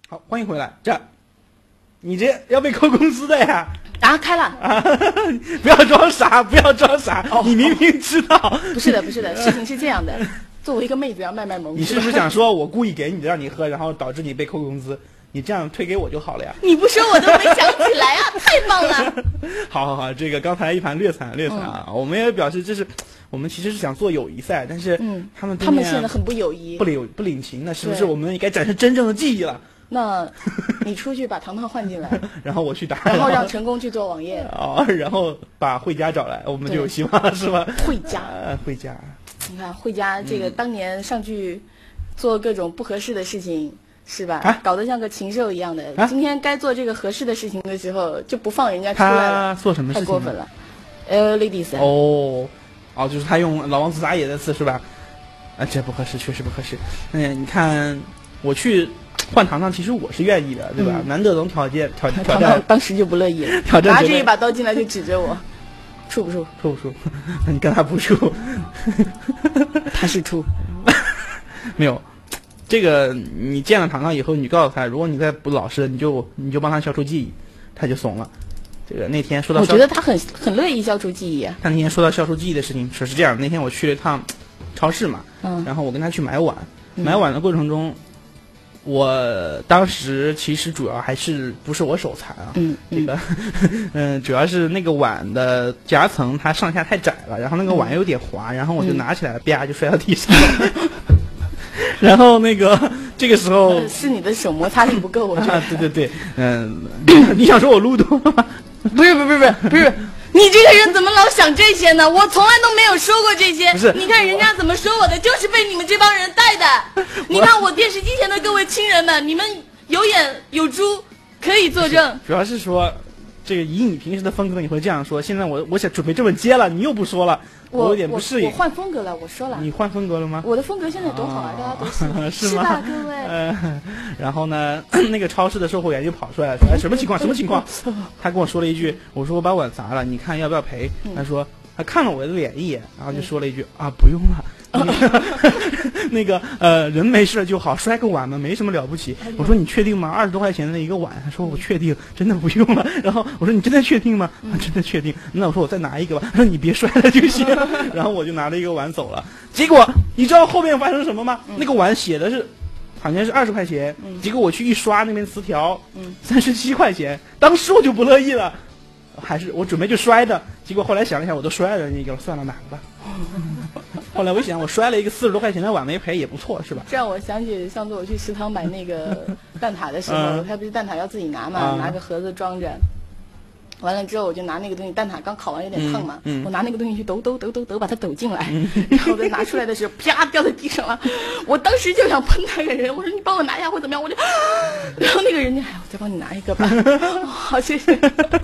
好，欢迎回来。你这要被扣工资的呀！ 啊，开了啊！不要装傻，不要装傻！你明明知道。 不是的，事情是这样的。作为一个妹子要卖萌， 你是不是想说我故意给你让你喝，然后导致你被扣工资？你这样推给我就好了呀！ 你不说我都没想起来啊，太棒了！ 好，这个刚才一盘略惨啊！我们也表示这是我们其实是想做友谊赛，但是他们现在很不友谊， 不领情的，是不是？我们也该展示真正的技艺了。 那你出去把糖糖换进来， 然后我去打， 然后让成功去做网页， 然后把慧佳找来，我们就有希望了，是吧？ 慧佳，你看慧佳这个当年上去做各种不合适的事情，是吧？搞得像个禽兽一样的。今天该做这个合适的事情的时候，就不放人家出来了。 他做什么事情？ 太过分了。ladies。 就是他用老王自打野的词是吧？这不合适，确实不合适。你看我去换糖糖，其实我是愿意的，对吧？难得能挑战。 糖糖当时就不乐意了，拿着一把刀进来就指着我，处不处？ 处不处？你跟他不处， 他是处。 没有，这个你见了糖糖以后，你告诉他，如果你再不老实，你就帮他消除记忆，他就怂了。这个那天说到， 我觉得他很乐意消除记忆。 他那天说到消除记忆的事情，是这样。那天我去了一趟超市嘛，然后我跟他去买碗，买碗的过程中。我当时其实主要还是不是我手残啊，这个，主要是那个碗的夹层它上下太窄了，然后那个碗有点滑，然后我就拿起来了，啪就摔到地上了。然后那个这个时候是你的手摩擦力不够，我觉得。 对，你想说我撸多吗？ 不是。你这个人怎么老想这些呢？我从来都没有说过这些。 不是， 你看人家怎么说我的，就是被你们这帮人带的。你看我电视机前的各位亲人们，你们有眼有珠，可以作证。 主要是说，这个以你平时的风格，你会这样说。现在我想准备这么接了，你又不说了，我有点不适应。 我换风格了，我说了。 你换风格了吗？ 我的风格现在多好啊，大家都是吗？ 是吧，各位？ 然后呢，那个超市的售货员就跑出来了，说：“什么情况？”他跟我说了一句：“我说我把碗砸了，你看要不要赔？”他说他看了我的脸一眼，然后就说了一句：“不用了。”那个人没事就好，摔个碗嘛，没什么了不起。我说你确定吗？20多块钱的一个碗。他说我确定，真的不用了。然后我说你真的确定吗？真的确定。那我说我再拿一个吧。他说你别摔了就行。然后我就拿了一个碗走了。结果你知道后面发生什么吗？那个碗写的是好像是20块钱，结果我去一刷那边词条，37块钱。当时我就不乐意了，还是我准备就摔的。结果后来想了想，我都摔了一个了，算了，拿吧。后来我想，我摔了一个40多块钱的碗没赔也不错，是吧？ 这让我想起上次我去食堂买那个蛋挞的时候，他不是蛋挞要自己拿嘛，拿个盒子装着。完了之后，我就拿那个东西，蛋挞刚烤完有点烫嘛，我拿那个东西去抖，把它抖进来，然后再拿出来的时候，啪掉在地上了。我当时就想喷那个人，我说你帮我拿一下或怎么样，我就，然后那个人家，我再帮你拿一个吧，好谢谢。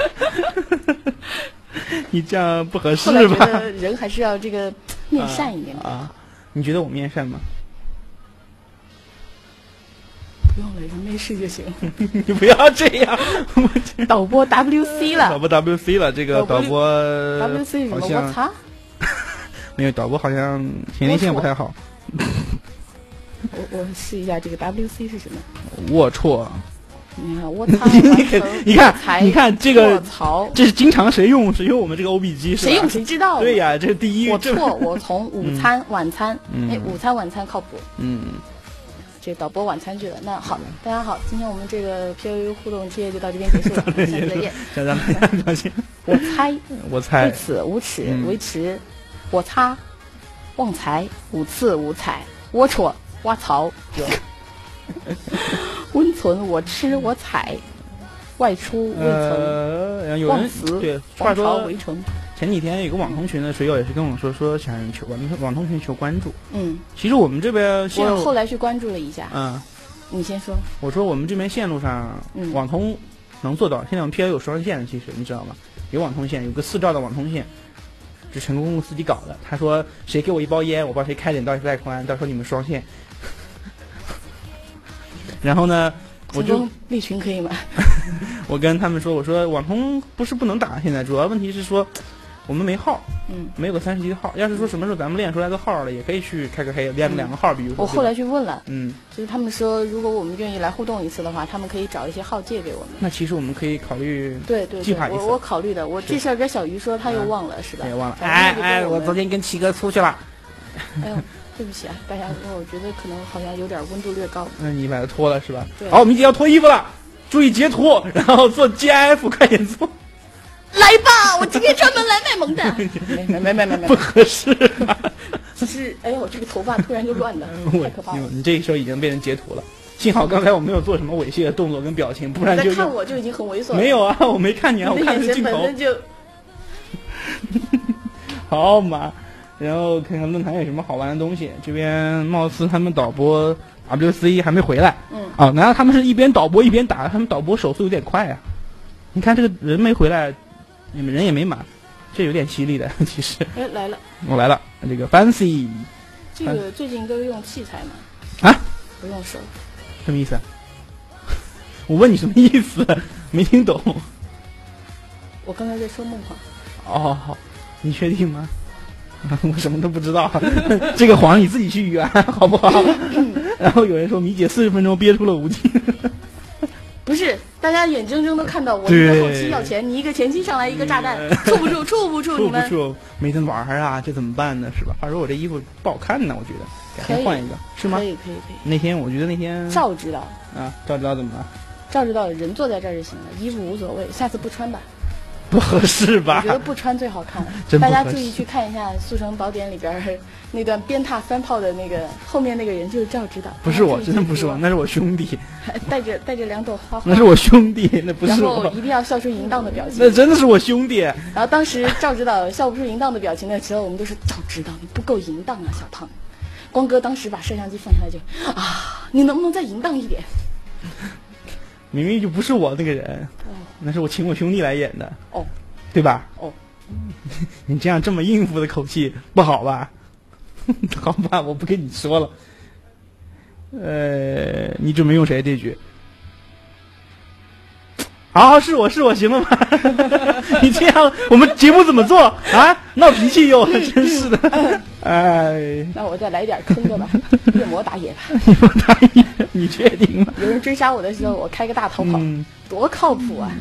你这样不合适吧？ 后来觉得人还是要这个面善一点你觉得我面善吗？ 不用了，人没事就行。 你不要这样。 导播 WC 了。 导播 WC 了，这个导播 WC 是什么？我擦。 没有，导播好像前列腺不太好。 我试一下这个 WC 是什么？ 龌龊。 你看我操！ 你看这个， 槽， 这是经常谁用我们这个 OB 机是吧？ 谁用谁知道。 对呀，这是第一。 我错，我从午餐、晚餐，午餐晚餐靠谱。这导播晚餐去了。那好，大家好，今天我们这个 POU 互动之夜就到这边结束了，下次再见。我猜，为此无耻，维持，我擦，旺财，五次五彩，龌龊，挖槽。温存我吃我采，外出未曾忘词。 对，话说围城。前几天有个网通群的水友也是跟我说想求网通群求关注。其实我们这边我后来去关注了一下。你先说。 我说我们这边线路上，网通能做到。现在我们 PL 有双线的，其实你知道吗？有网通线，有个4兆的网通线，是成功公司自己搞的。他说谁给我一包烟，我帮谁开点到带宽，到时候你们双线。然后呢，我就利群可以吗？ 我跟他们说，我说网通不是不能打，现在主要问题是说， 我们没号， 嗯， 没有个30级的号。要是说什么时候咱们练出来个号了，也可以去开个黑，练2个号，比如说。 我后来去问了， 就是他们说，如果我们愿意来互动一次的话，他们可以找一些号借给我们。 那其实我们可以考虑对计划一次。 我考虑的，我这事儿跟小鱼说，他又忘了，是吧？ 也忘了。哎，我昨天跟7哥出去了。 哎呦，对不起啊，大家，我觉得可能好像有点温度略高。 你把它脱了是吧？ 对。 好，我们已经要脱衣服了，注意截图，然后做 GIF， 快点做。 来吧，我今天专门来卖萌的。没， 不合适。 只是，哎呦，这个头发突然就乱了，太可怕了。 你这个时候已经变成截图了，幸好刚才我没有做什么猥亵的动作跟表情，不然就看我就已经很猥琐了。 没有啊，我没看你啊，我看的是镜头。 本身就好嘛，然后看看论坛有什么好玩的东西。这边貌似他们导播 WC 还没回来。难道他们是一边导播一边打？他们导播手速有点快啊。你看这个人没回来，你们人也没满，这有点犀利的。其实， 哎，来了， 我来了。这个 Fancy， 这个最近都用器材嘛？ 啊， 不用手， 什么意思？我问你什么意思？没听懂。 我刚才在说梦话。 哦，好，你确定吗？我什么都不知道，这个谎你自己去圆，好不好？然后有人说米姐40分钟憋出了5斤。 不是，大家眼睁睁都看到我一个后期要钱，你一个前期上来一个炸弹，处不住，你们没得玩啊，这怎么办呢？是吧？话说我这衣服不好看呢，我觉得改天换一个，是吗？ 可以。 那天我觉得赵指导啊，赵指导怎么了？ 赵指导人坐在这儿就行了，衣服无所谓，下次不穿吧。 不合适吧？ 我觉得不穿最好看。大家注意去看一下《速成宝典》里边那段鞭挞3炮的那个后面那个人就是赵指导。 不是我，真的不是我，那是我兄弟。 带着2朵花。 那是我兄弟，那不是我。 然后一定要笑出淫荡的表情。 那真的是我兄弟。 然后当时赵指导笑不出淫荡的表情的时候，我们都是赵指导，你不够淫荡啊，小胖。光哥当时把摄像机放下来就你能不能再淫荡一点？ 明明就不是我那个人，那是我请我兄弟来演的，对吧？你这么应付的口气不好吧？好吧，我不跟你说了。你准备用谁这句？好，是我，行了吧？你这样，我们节目怎么做啊？闹脾气又，真是的。 那我再来点坑的吧，夜魔打野吧。 夜魔打野，你确定吗？ 有人追杀我的时候，我开个大逃跑，多靠谱啊！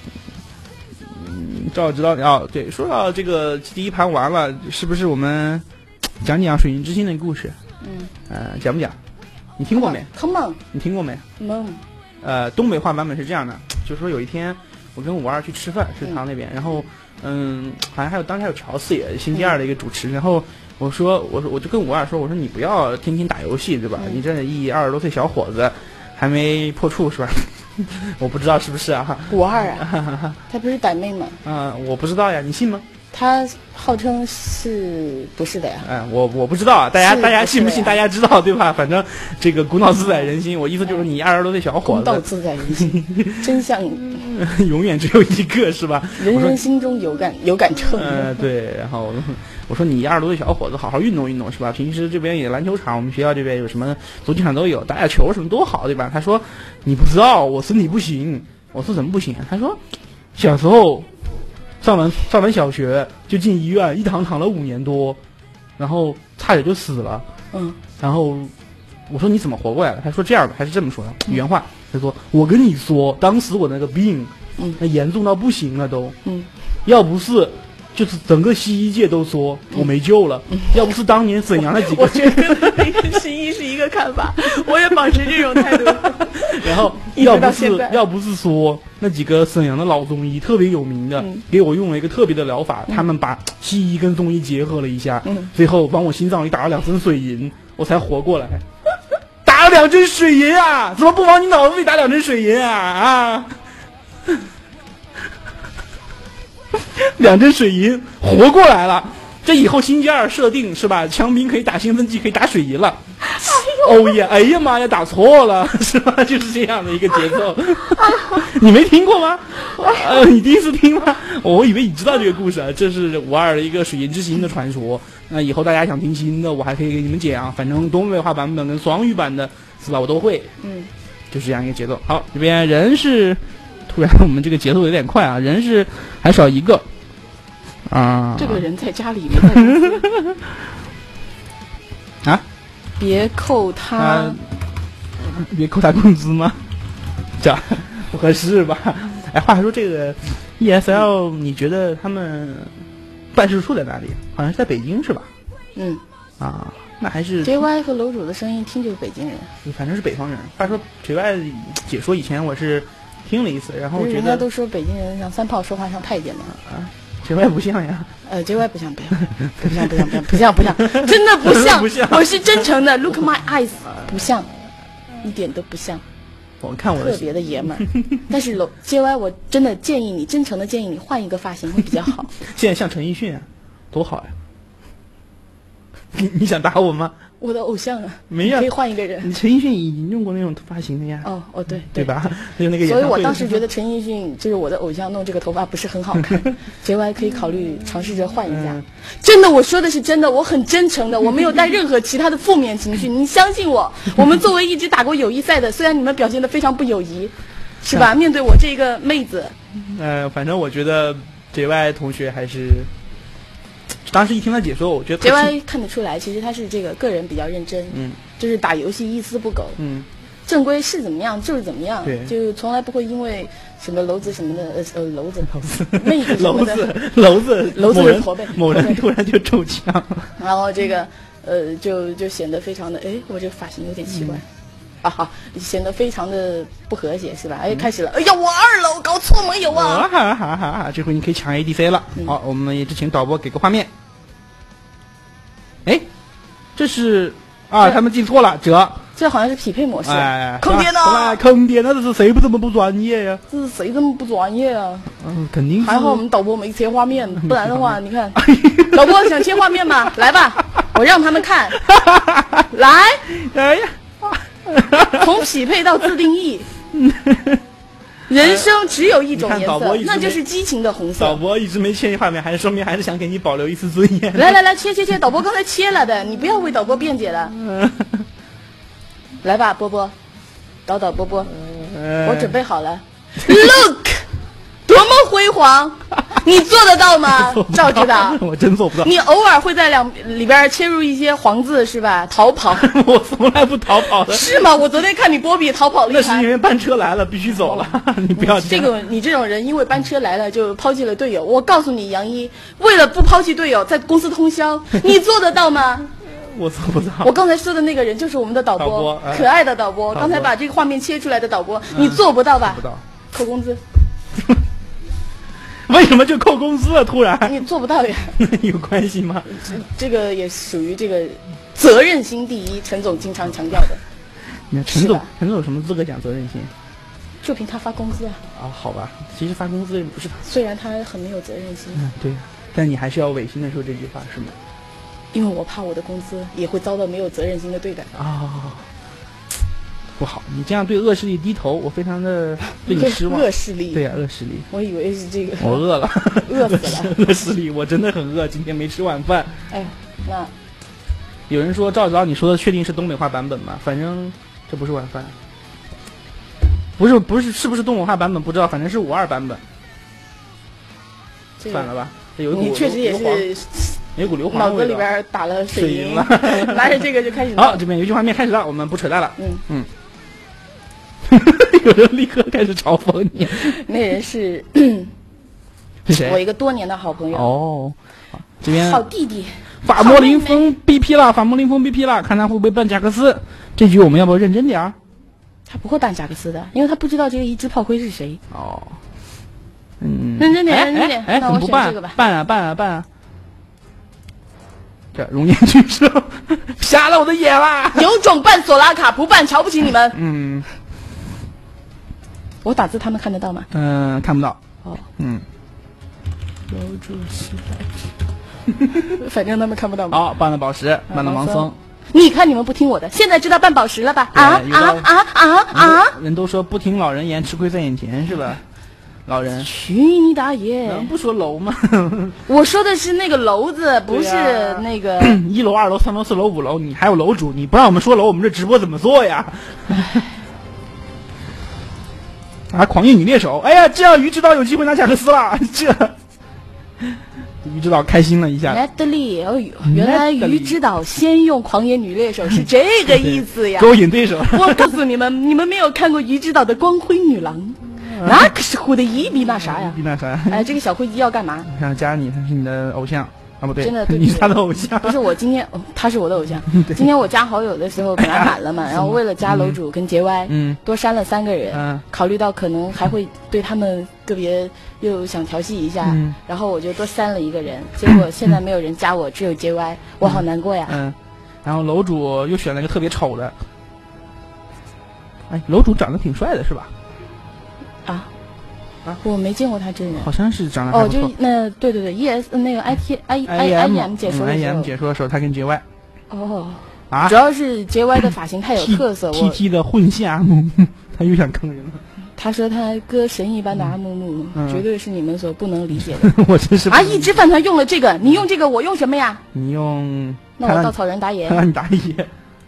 赵指导对，说到这个第一盘完了，是不是我们讲水银之心的故事？讲不讲？你听过没 ？Come on， 你听过没？东北话版本是这样的，就是说有一天我跟52去吃饭，食堂那边，然后好像当时还有乔四也星期二的一个主持，然后我就跟52说，我说你不要天天打游戏，对吧？你这20多岁小伙子还没破处是吧？我不知道是不是啊 ？52啊，他不是逮妹吗？ 我不知道呀，你信吗？ 他号称是不是的呀？ 我不知道啊，大家信不信？大家知道对吧？反正这个古道自在人心，我意思就是你20多岁小伙子， 古道自在人心，真相永远只有一个，是吧？ 人人心中有杆秤。 对，然后我说你20多岁小伙子，好好运动运动，是吧？平时这边也篮球场，我们学校这边有什么足球场都有，打打球什么多好，对吧？他说你不知道，我身体不行。我说怎么不行？他说小时候上完小学就进医院，一躺了5年多，然后差点就死了。然后我说你怎么活过来了？他说这样的，还是这么说的，原话，他说我跟你说，当时我那个病，那严重到不行了都，要不是就是整个西医界都说我没救了，要不是当年沈阳那几个， 我觉得那个西医是一个看法，我也保持这种态度。 然后要不是说那几个沈阳的老中医特别有名的，给我用了一个特别的疗法，他们把西医跟中医结合了一下，最后帮我心脏里打了2针水银，我才活过来。打了2针水银啊？怎么不往你脑子里打2针水银啊？2针水银活过来了，这以后星期二设定是吧？枪兵可以打兴奋剂，可以打水银了。哦耶！哎呀妈呀，打错了是吧？就是这样的一个节奏。你没听过吗？你第一次听吗？我以为你知道这个故事啊，这是52的一个水银之心的传说。那以后大家想听新的，我还可以给你们讲，反正东北话版本跟双语版的是吧？我都会。就是这样一个节奏。好，这边人是突然我们这个节奏有点快啊，人是还少一个。 啊， 这个人在家里没在公司啊， 别扣他， 别扣他工资吗？这样不合适吧？哎，话说这个 ESL， 你觉得他们办事处在哪里？好像是在北京是吧？ 嗯。 啊，那还是 JY 和楼主的声音一听就是北京人， 反正是北方人。话说 JY 解说以前我是听了一次，然后我觉得人家都说北京人像三炮，说话像太监嘛。 啊，JY 不像呀。 JY 不像，不像，真的不像， 不像， 我是真诚的 ，Look my eyes， 不像，一点都不像。 我看我特别的爷们儿，但是JY 我真的建议你，真诚的建议你换一个发型会比较好。 现在像陈奕迅啊，多好呀！你想打我吗？ 我的偶像啊， 没呀， 可以换一个人。 你陈奕迅已经用过那种发型的呀。 哦， 对吧？就那个。 所以我当时觉得陈奕迅就是我的偶像，弄这个头发不是很好看。JY 可以考虑尝试着换一下。真的，我说的是真的，我很真诚的，我没有带任何其他的负面情绪。你相信我，我们作为一直打过友谊赛的，虽然你们表现得非常不友谊，是吧？面对我这个妹子， 反正我觉得 JY 同学还是。当时一听他解说，我觉得 JY 看得出来，其实他是这个个人比较认真，就是打游戏一丝不苟，正规是怎么样就是怎么样，就从来不会因为什么楼子什么的，楼子妹子什么的， 楼子的驼背， 某人突然就中枪， 然后这个就显得非常的，哎，我这个发型有点奇怪。好，显得非常的不和谐，是吧？哎，开始了！哎呀，我2楼搞错没有啊？ 哈，这回你可以抢 ADC 了。好，我们也请导播给个画面。哎，这是他们记错了， 这好像是匹配模式。 哎， 坑爹呢？ 坑爹，那这是谁不这么不专业呀？ 这是谁这么不专业啊？ 肯定是。 还好我们导播没切画面，不然的话，你看，导播想切画面吗？来吧，我让他们看。来， 哎呀。 从匹配到自定义，人生只有一种颜色，那就是激情的红色。 导播一直没切画面，还是说明还是想给你保留一丝尊严。 来，切！导播刚才切了的，你不要为导播辩解了。来吧，波波，导波波，我准备好了。Look， 多么辉煌！你做得到吗？赵指导， 我真做不到。 你偶尔会在里边切入一些黄字是吧？逃跑， 我从来不逃跑的。 是吗？我昨天看你波比逃跑了一盘。那是因为班车来了，必须走了。你不要这个，你这种人因为班车来了就抛弃了队友。我告诉你，杨一，为了不抛弃队友，在公司通宵，你做得到吗？ 我做不到。 我刚才说的那个人就是我们的导播，可爱的导播。刚才把这个画面切出来的导播，你做不到吧？ 做不到， 扣工资。 为什么就扣工资了？突然你做不到呀？ 有关系吗？ 这个也属于这个责任心第一，陈总经常强调的。 陈总有什么资格讲责任心？ 就凭他发工资啊。 好吧，其实发工资不是他。 虽然他很没有责任心。 对，但你还是要违心的说这句话是吗？ 因为我怕我的工资也会遭到没有责任心的对待。 不好，你这样对恶势力低头，我非常的对你失望。 恶势力， 对呀，恶势力。 我以为是这个。 我饿了， 饿死了。 恶势力，我真的很饿，今天没吃晚饭。 哎，那有人说赵指导，你说的确定是东北话版本吗？反正这不是晚饭。不是，是不是东北话版本不知道，反正是52版本。算了吧，这有一股你确实也是。 有股硫磺， 脑子里边打了水银了， 拿着这个就开始。 好，这边游戏画面开始了，我们不扯淡了。有人立刻开始嘲讽你。 那人是谁？ 我一个多年的好朋友。 这边好弟弟。 法莫林峰 BP 了，法莫林峰 BP 了，看他会不会办贾克斯。这局我们要不要认真点？ 他不会办贾克斯的，因为他不知道这个一只炮灰是谁。 认真点，认真点。那我选这个吧。 办啊！这容颜巨兽瞎了我的眼啦！ 有种办索拉卡，不办瞧不起你们。我打字他们看得到吗？ 看不到。 有主席反正他们看不到嘛。 好，办了宝石，办了盲僧。 你看你们不听我的，现在知道办宝石了吧？ 人都说不听老人言，吃亏在眼前，是吧？老人， 去你大爷！ 能不说楼吗？ 我说的是那个楼子，不是那个 1楼、2楼、3楼、4楼、5楼，你还有楼主，你不让我们说楼，我们这直播怎么做呀？狂野女猎手，哎呀，这样鱼知道有机会拿贾克斯了，这于指导开心了一下。 奈德利，哦呦，原来于指导先用狂野女猎手是这个意思呀！ 勾引对手。 我告诉你们，你们没有看过于指导的《光辉女郎》，那可是火的一比那啥呀！ 比那啥？ 哎，这个小灰鸡要干嘛？ 想加你，他是你的偶像啊？不对， 真的对， 你是他的偶像。 不是我今天，他是我的偶像。今天我加好友的时候本来满了嘛，然后为了加楼主跟杰歪，多删了3个人。考虑到可能还会对他们个别又想调戏一下，然后我就多删了1个人。结果现在没有人加我，只有杰歪，我好难过呀。 然后楼主又选了一个特别丑的。哎，楼主长得挺帅的是吧？ 我没见过他真人， 好像是长得还不错。 就那对，ES 那个 IEM 解说的时候， IEM 解说的时候，他跟 JY。 主要是 JY 的发型太有特色。 TT 的混下木，他又想坑人了。 他说他哥神一般的阿木木，绝对是你们所不能理解的。 我真是一只饭团用了这个，你用这个，我用什么呀？ 你用， 那我稻草人打野。 你打野。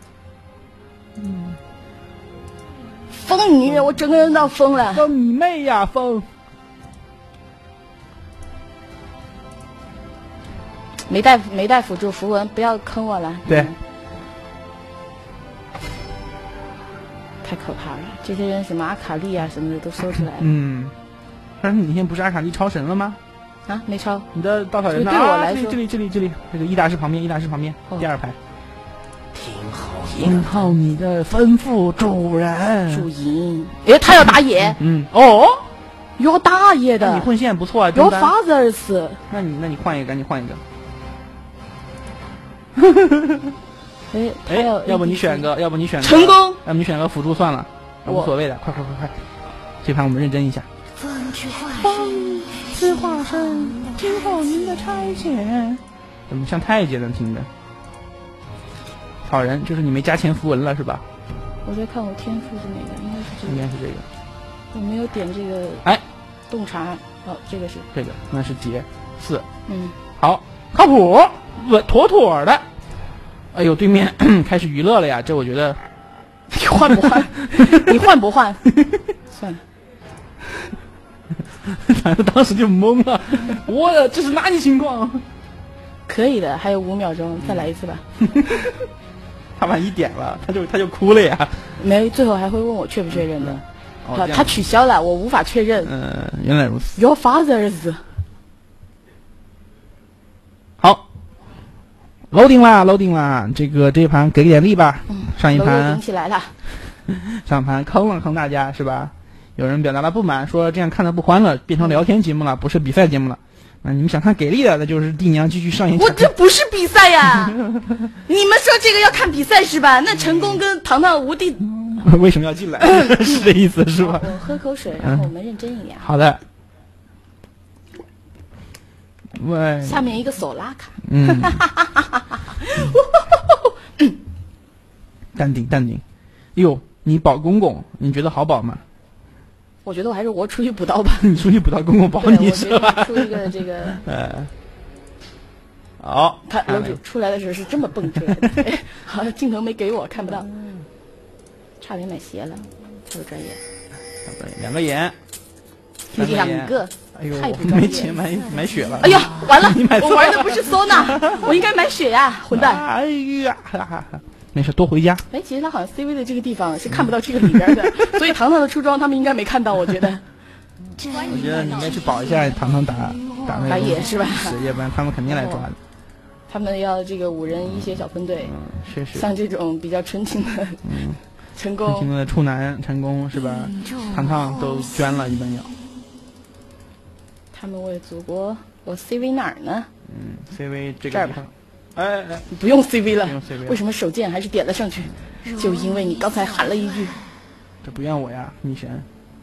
疯你！我整个人闹疯了。 疯你妹呀！疯！ 没带辅助符文，不要坑我了。 对。 太可怕了！这些人什么阿卡丽啊什么的都搜出来了。 但是你现在不是阿卡丽超神了吗？ 没超。 你的稻草人对我来说， 这里，这个一大师旁边，第2排。听候你的吩咐，主人。 主营，他要打野。要打野的。 你混线不错啊。 要 fathers。 那你换一个，赶紧换一个。要不你选个成功。 要不你选个辅助算了，无所谓的。快！这盘我们认真一下。风之化身，听候您的差遣。怎么像太监呢？听着。草人就是你没加前符文了是吧？ 我在看我天赋是哪个，应该是这个。我没有点这个。洞察。这个是这个，那是劫4。 好， 靠谱，妥的。哎呦，对面开始娱乐了呀！这我觉得， 你换不换？你换不换？算了。 反正当时就懵了，这是哪里情况？ 可以的，还有5秒钟，再来一次吧。 他万一点了，他就哭了呀。 没，最后还会问我确不确认的。他取消了，我无法确认。 原来如此。 Your fathers。 好。loading 啦，这一盘给点力吧。上一盘顶起来了。 上盘坑大家是吧？有人表达了不满，说这样看得不欢乐，变成聊天节目了，不是比赛节目了。那你们想看给力的，那就是帝娘继续上演。 我这不是比赛呀！你们说这个要看比赛是吧？那成功跟糖糖无敌。 为什么要进来？是这意思是吧？ 我喝口水，然后我们认真一点。 好的。 下面一个索拉卡。 淡定。哟，你保公公，你觉得好保吗？ 我觉得我还是我出去补刀吧。 你出去补刀，公公保你是吧？ 出一个这个。 好。 他楼主出来的时候是这么蹦出来的。好像镜头没给我，看不到。差点买鞋了，特别专业。 2个眼。 2个。 哎呦，没钱买血了。 哎呀，完了！我玩的不是唢呐，我应该买血呀，混蛋！ 哎呀，没事，多回家。 其实他好像 CV 的这个地方是看不到这个里边的，所以糖糖的出装他们应该没看到，我觉得。 我觉得你应该去保一下糖糖打打野是吧？ 要不然他们肯定来抓的。 他们要这个5人一血小分队， 是。 像这种比较纯情的成功， 纯情的处男成功是吧？糖糖都捐了，一般要。 他们为祖国，我 CV 哪儿呢 ？CV 这儿吧。 不用 CV 了。 不用 CV 了。 为什么手贱还是点了上去？就因为你刚才喊了一句。 这不怨我呀，女神。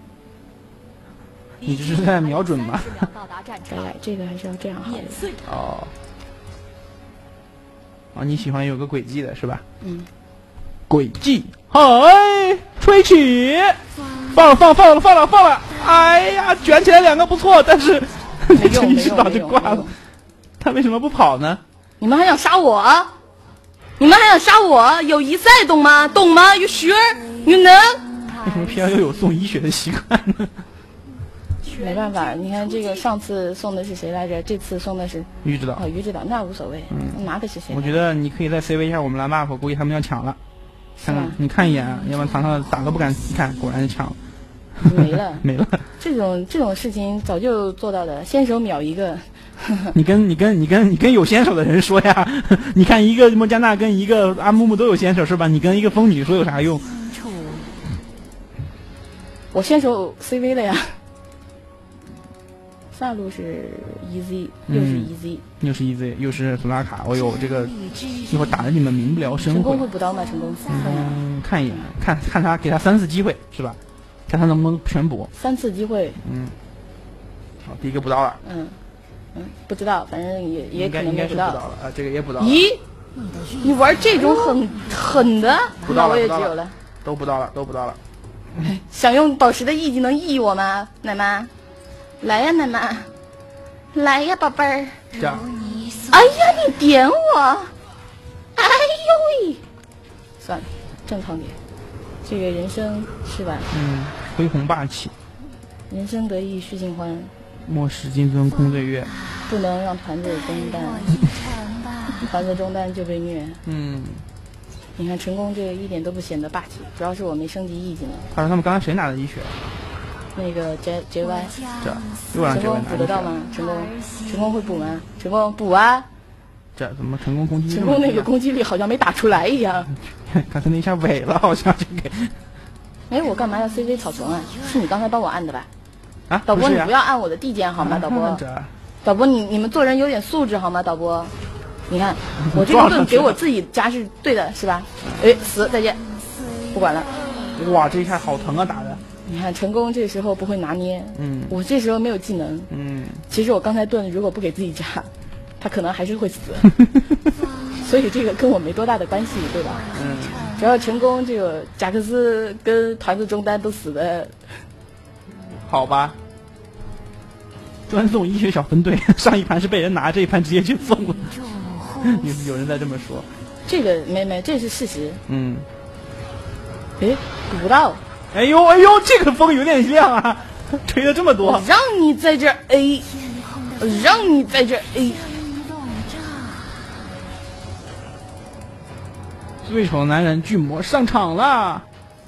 你这是在瞄准吗？ 这个还是要这样好。 你喜欢有个轨迹的是吧？轨迹，吹起，放了！哎呀，卷起来2个不错，但是这一指导就挂了。他为什么不跑呢？ 你们还想杀我？友谊赛懂吗？You sure? You know? 为什么偏要有送医学的习惯呢？ 没办法，你看这个上次送的是谁来着？这次送的是于指导。 于指导，那无所谓，拿的是谁？ 我觉得你可以再 CV 一下我们蓝 buff，估计他们要抢了。看看，你看一眼，要不然堂堂打都不敢一看，果然是抢了。 没了， 没了。 这种事情早就做到的，先手秒一个。 你跟有先手的人说呀，你看一个莫加娜跟一个阿木木都有先手是吧？你跟一个疯女说有啥用？ 我先手 CV 了呀。下路是 EZ， 又是 EZ， 又是 EZ， 又是索拉卡。哦呦，这个一会儿打得你们民不聊生。 成功会补刀吗？成功？ 看一眼，看他给他3次机会是吧？看他能不能全补。 3次机会。 好，第一个补刀了。 不知道，反正也可能没补到了啊，这个也补到了。 咦，你玩这种狠的，那我也只有了。 都补到了。 想用宝石的 E 技能 E 我吗，奶妈？来呀，奶妈，来呀，宝贝儿。哎呀，你点我！哎呦喂！算了，正常点。这个人生是吧？ 恢宏霸气。 人生得意须尽欢。 莫使金樽空对月。 不能让团子中弹，团子中弹就被虐。你看成功这个一点都不显得霸气，主要是我没升级 E 技能。 他说他们刚才谁拿的1血？ 那个 JY， 这又让 JY 成功补得到吗？成功会补吗？成功补啊！ 这怎么成功攻击力？ 成功那个攻击力好像没打出来一样。 刚才那一下尾了，好像就给。 哎，我干嘛要 CV 草丛啊？是你刚才帮我按的吧？ 啊， 导播，你不要按我的地键好吗？导播，你们做人有点素质好吗？导播，你看我这个盾给我自己加是对的，是吧？哎，死，再见，不管了。 哇，这一下好疼啊，打的。 你看成功这时候不会拿捏，我这时候没有技能，其实我刚才盾如果不给自己加，他可能还是会死，所以这个跟我没多大的关系，对吧？只要成功，这个贾克斯跟团子中单都死的， 好吧。专送医学小分队，上一盘是被人拿，这一盘直接就送了。有人在这么说， 这个没，这是事实。哎，补不到。 哎呦，这个风有点亮啊，吹了这么多。 我让你在这 A， 让你在这 A。 最丑男人巨魔上场了。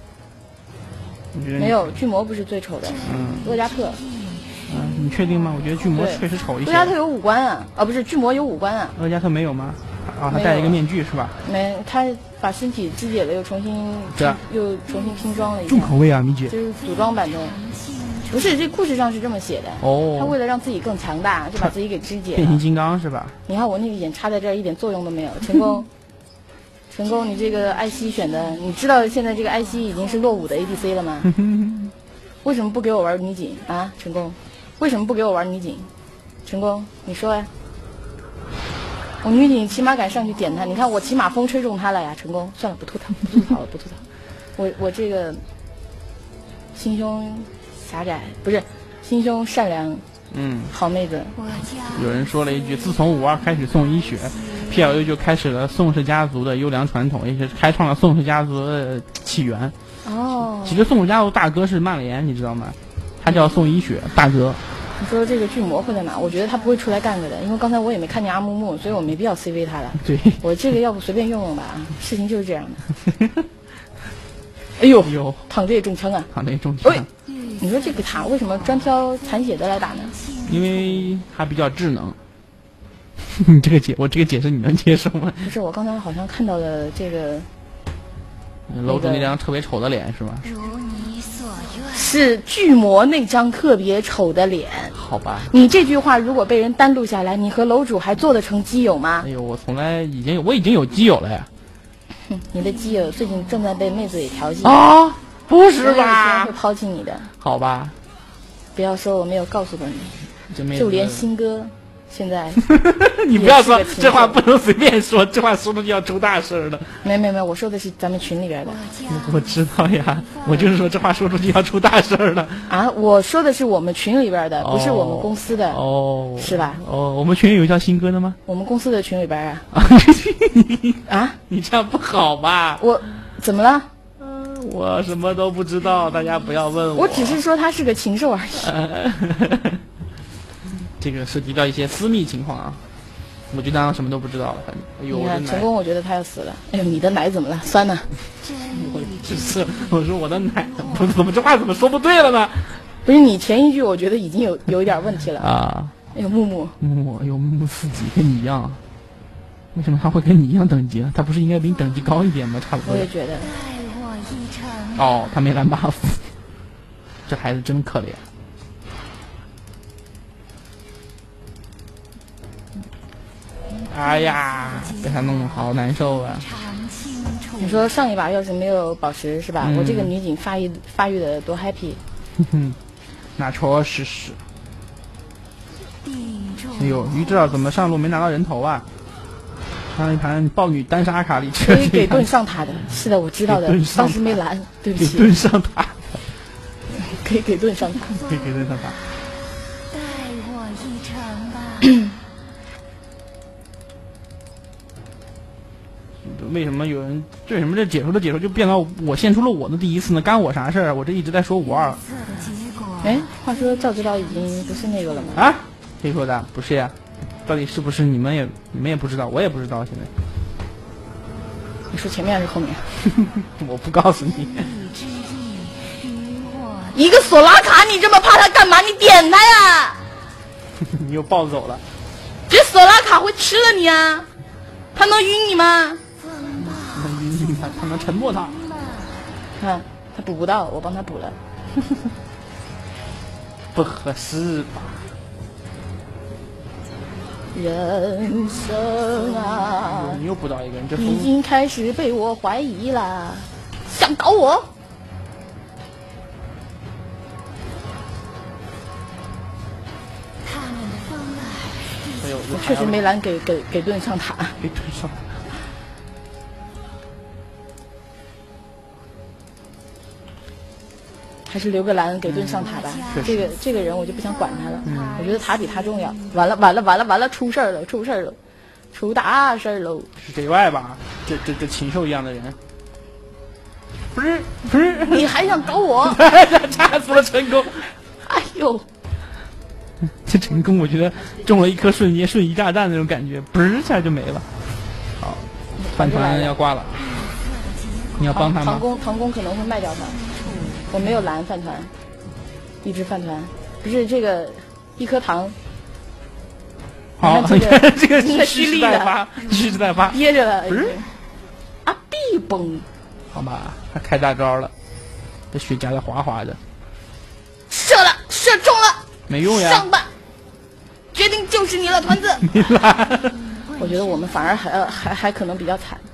没有，巨魔不是最丑的。厄加特。 你确定吗？我觉得巨魔确实丑一些。 厄加特有5关啊，不是巨魔有5关啊。 厄加特没有吗？他戴了一个面具是吧？ 没，他把身体肢解了，又重新拼装了一下。 重口味啊，米姐。 这是组装版的，不是这故事上是这么写的。他为了让自己更强大，就把自己给肢解了。 变形金刚是吧？ 你看我那个眼插在这儿，一点作用都没有。成功，你这个艾希选的，你知道现在这个艾希已经是落伍的 ADC 了吗？为什么不给我玩女警啊？成功，为什么不给我玩女警？成功，你说呀。我女警起码敢上去点他，你看我起码风吹中他了呀！成功，算了，不吐槽。我这个心胸狭窄，不是心胸善良，好妹子。 有人说了一句：自从52开始送医学 ，PLU 就开始了宋氏家族的优良传统，也是开创了宋氏家族的起源。其实宋氏家族大哥是曼联，你知道吗？他叫宋医学大哥。 你说这个巨魔会在哪？我觉得他不会出来干个的，因为刚才我也没看见阿木木，所以我没必要 CV 他了。 对， 我这个要不随便用用吧，事情就是这样的。哎呦，躺着也中枪啊！ 躺着也中枪。 你说这个塔为什么专挑残血的来打呢？ 因为他比较智能。我这个解释你能接受吗？ 不是，我刚才好像看到了这个。 楼主那张特别丑的脸是吧？ 是巨魔那张特别丑的脸。 好吧。 你这句话如果被人单录下来，你和楼主还做得成基友吗？ 哎呦，我已经有基友了呀。 你的基友最近正在被妹子给调戏啊？不是吧？ 会抛弃你的。 好吧。 不要说我没有告诉过你，就连新哥。现在你不要说这话，不能随便说，这话说出去要出大事了。 没，我说的是咱们群里边的。 我知道呀，我就是说这话说出去要出大事了。 啊，我说的是我们群里边的，不是我们公司的。是吧？ 我们群里有叫新哥的吗？ 我们公司的群里边啊。你这样不好吧？ 我怎么了？ 我什么都不知道，大家不要问我。 我只是说他是个禽兽而已。 这个涉及到一些私密情况啊，我就当什么都不知道了。反正，哎呦， 你看成功，我觉得他要死了。哎呦，你的奶怎么了？酸呢？ 我说我的奶怎么这话怎么说不对了呢？ 不是你前一句，我觉得已经有一点问题了啊。 哎呦，木木， 哎呦，木木4级跟你一样，为什么他会跟你一样等级啊？他不是应该比你等级高一点吗？差不多。 我也觉得。 哦，他没蓝 buff， 这孩子真可怜。哎呀，被他弄得好难受啊！ 你说上一把要是没有宝石是吧？我这个女警发育的多 happy。 那确实是。哎呦，鱼知道怎么上路没拿到人头啊？上一盘豹女单杀阿卡丽， 可以给盾上塔的。是的，我知道的，当时没拦，对不起。 给盾上塔， 可以给盾上塔， 可以给盾上塔。 带我一程吧。 为什么有人？为什么这解说就变到我献出了我的第一次呢？干我啥事儿？我这一直在说52。 哎，话说赵指导已经不是那个了吗？ 啊，谁说的？不是呀。到底是不是你们也不知道，我也不知道。现在你说前面还是后面？ 我不告诉你。 一个索拉卡，你这么怕他干嘛？你点他呀！ 你又暴走了。 这索拉卡会吃了你啊！他能晕你吗？ 能晕他，他能沉默他。 看他补不到，我帮他补了。 不合适吧？ 人生啊， 你又补到一个人，这已经开始被我怀疑了，想搞我？我确实没拦给盾上塔， 给盾上塔。 还是留个蓝给盾上塔吧。这个人我就不想管他了，我觉得塔比他重要。完了，出事儿了，出大事儿喽！ 是这外吧？这禽兽一样的人，不是， 你还想搞我？ 掐死了成功！ 哎呦， 这成功，我觉得中了一颗瞬移炸弹那种感觉，嘣一下就没了。好，饭团要挂了，你要帮他吗？ 唐宫可能会卖掉他。我没有蓝饭团，一只饭团，不是这个一颗糖。 好， 这个蓄势待发， 憋着了。 不是啊，必崩。 好吧，他开大招了，这血夹的滑滑的。 射中了， 没用呀。 上吧，决定就是你了，团子。 你来。 我觉得我们反而还可能比较惨。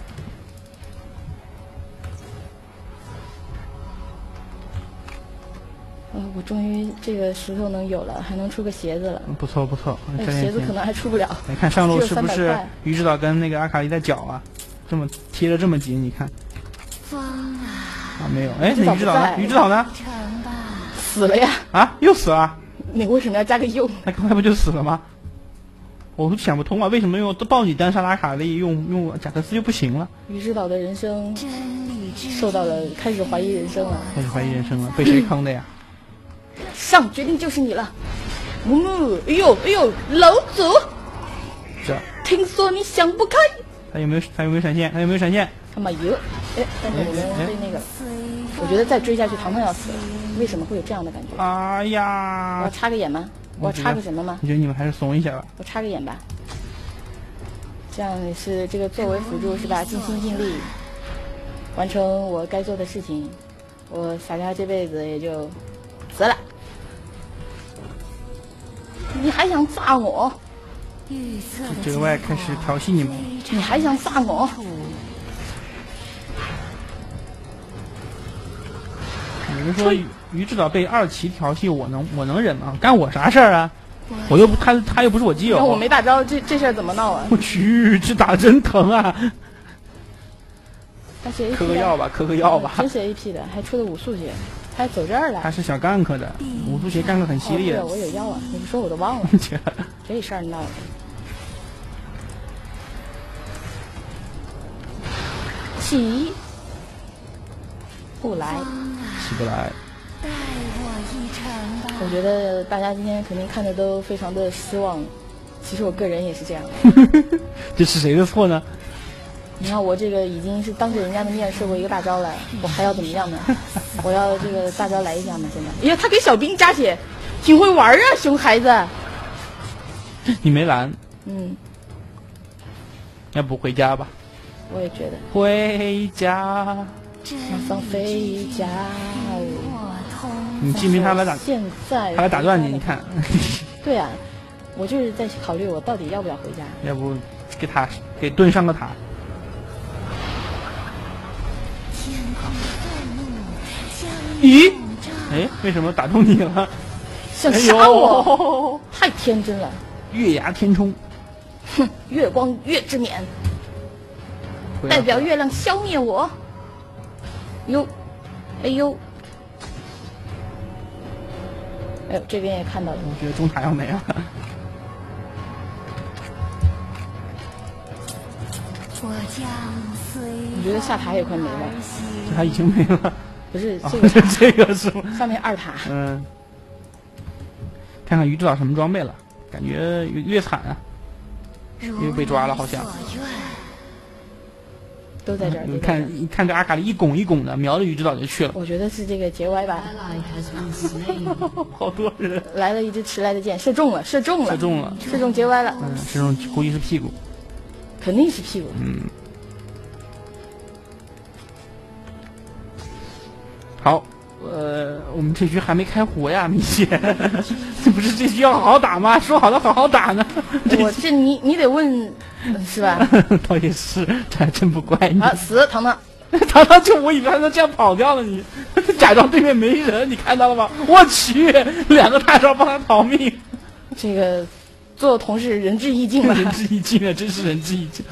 我终于这个石头能有了，还能出个鞋子了。 不错。 鞋子可能还出不了。 你看上路是不是鱼指导跟那个阿卡丽在搅啊？这么贴着这么紧，你看。啊，没有。哎，那鱼指导呢？ 死了呀！ 啊，又死了。 你为什么要加个又？ 那刚才不就死了吗？我都想不通啊，为什么用豹女单杀拉卡丽，用贾克斯就不行了？ 鱼指导的人生受到了开始怀疑人生了。 被谁坑的呀？ 上决定就是你了，木木！哎呦，楼主， 这听说你想不开。 他有没有闪现？ 他妈有！哎，但是我们被那个，我觉得再追下去，糖糖要死了。为什么会有这样的感觉？ 哎呀！ 我要插个眼吗？我要插个什么吗？ 我觉得你们还是怂一下吧。 我插个眼吧，这样是这个作为辅助是吧？尽心尽力完成我该做的事情，我洒家这辈子也就死了。你还想炸我？ 这个外开始调戏你们。 你还想炸我？ 你们说鱼指导被2期调戏，我能忍吗？干我啥事儿啊？我又不他又不是我基友。 我没大招，这事儿怎么闹啊？ 我去，这打真疼啊！ 磕个药吧。 真是 AP 的，还出的武速鞋，还走这儿了。 他是小干克的，武速鞋干克很犀利的。 我有药啊！你不说我都忘了。这事儿闹的。起不来， 起不来。 带我一程吧。 我觉得大家今天肯定看的都非常的失望。其实我个人也是这样。 这是谁的错呢？ 你看我这个已经是当着人家的面射过一个大招了，我还要怎么样呢？我要这个大招来一下嘛！现在，哎呀，他给小兵加血，挺会玩啊，熊孩子。 你没拦，要不回家吧？ 我也觉得回家。 马上回家。 你记不记他来打？ 现在他来打断你，你看。 对啊，我就是在考虑我到底要不要回家。 要不给盾上个塔。咦？哎，为什么打中你了？ 想杀我？太天真了！ 月牙天冲， 哼，月光月之冕，代表月亮消灭我。哟，哎呦，哎呦，这边也看到了。 我觉得中塔要没了。 我觉得下塔也快没了。 这塔已经没了。 不是这个、 这个是吗？ 上面2塔。 看看鱼知道什么装备了，感觉越惨啊，又被抓了好像。 都在这儿。 你看这阿卡丽一拱一拱的，瞄着鱼知道就去了。 我觉得是这个节歪吧。 好多人。 来了一支迟来的箭，射中了，射中节歪了。 射中估计是屁股。 肯定是屁股。 好，我们这局还没开火呀，米姐，这不是这局要好好打吗？说好的好好打呢。 这你得问，是吧？ 倒也是，这还真不怪你。 啊，死糖糖， 糖糖就我以为他能这样跑掉了，你假装对面没人，你看到了吗？我去，2个大招帮他逃命。 这个做同事仁至义尽了， 仁至义尽了，真是仁至义尽。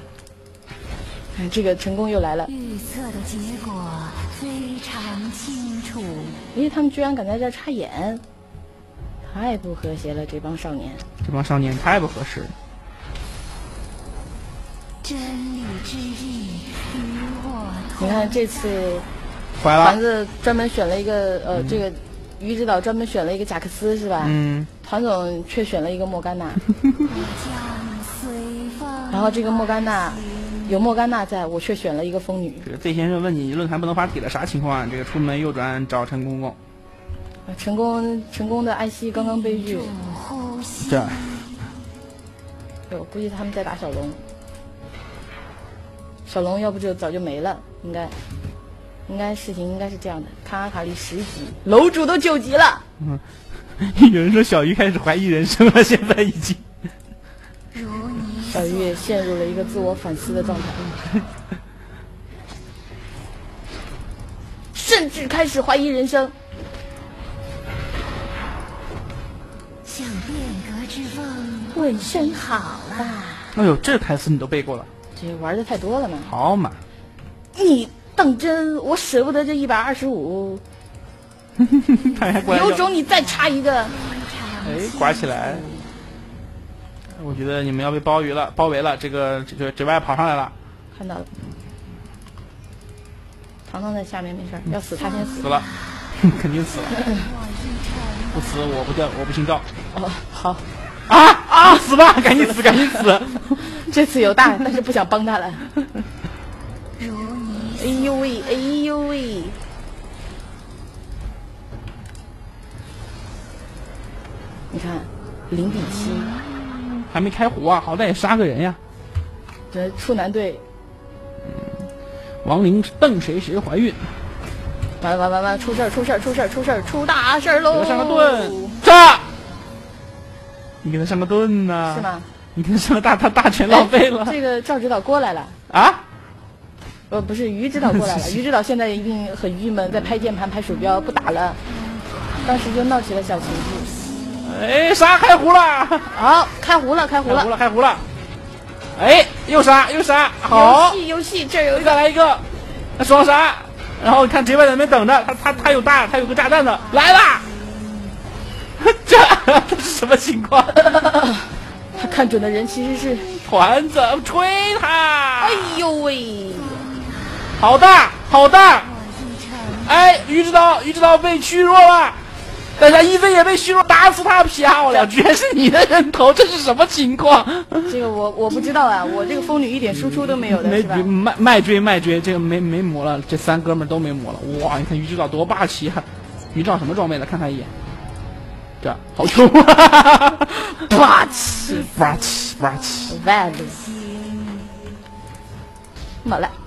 这个成功又来了。 预测的结果非常清楚。 咦，他们居然敢在这儿插眼，太不和谐了！这帮少年太不合适了。 真理之意与我同。 你看这次， 怀了。 团子专门选了一个这个鱼指导专门选了一个贾克斯是吧？团总却选了一个莫甘娜。然后这个莫甘娜。有莫甘娜在，我却选了一个疯女。 这个 Z 先生问你论坛不能发帖了，啥情况？这个出门右转找陈公公。 成功的艾希刚刚悲剧。 这。 我估计他们在打小龙。小龙要不就早就没了，应该事情应该是这样的。看阿卡丽10级，楼主都9级了。 有人说小鱼开始怀疑人生了，现在已经。 小鱼也陷入了一个自我反思的状态，甚至开始怀疑人生。 像变革之风， 问声好啦。 哎呦，这台词你都背过了， 这玩的太多了嘛。 好嘛， 你当真？我舍不得这125。有种你再插一个。 哎，刮起来。我觉得你们要被包围了，这个这外跑上来了， 看到了，糖糖在下面没事，要死他先死了，肯定死了，不死我不姓赵。 哦，好， 死吧，赶紧死， 这次有大，但是不想帮他了。哎呦喂，你看0比7。 还没开火啊，好歹也杀个人呀！ 这处男队， 亡灵瞪谁怀孕？ 完，出事儿，出大事喽！ 给他上个盾，炸！你给他上个盾呐？ 是吗？ 你给他上个大全浪费了。 这个赵指导过来了啊？ 不是鱼指导过来了，鱼指导现在一定很郁闷，在拍键盘拍鼠标不打了，当时就闹起了小情绪。 哎，杀开胡了！ 好，开胡了！ 哎，又杀！好， 游戏，这儿有一个， 再来一个，双杀。然后看 J 外在那边等着，他有个炸弹的来啦！这是什么情况？ 他看准的人其实是团子，吹他！ 哎呦喂， 好大！ 哎，于指导被虚弱了，但是一飞也被虚弱，打死他漂亮，居然是你的人头，这是什么情况？ 这个我不知道啊，我这个疯女一点输出都没有的，是吧？ 卖追，这个没磨了，这3哥们都没磨了。哇，你看于指导多霸气啊！于指导什么装备的？看他一眼，这好穷啊！ 霸气，外露，没了。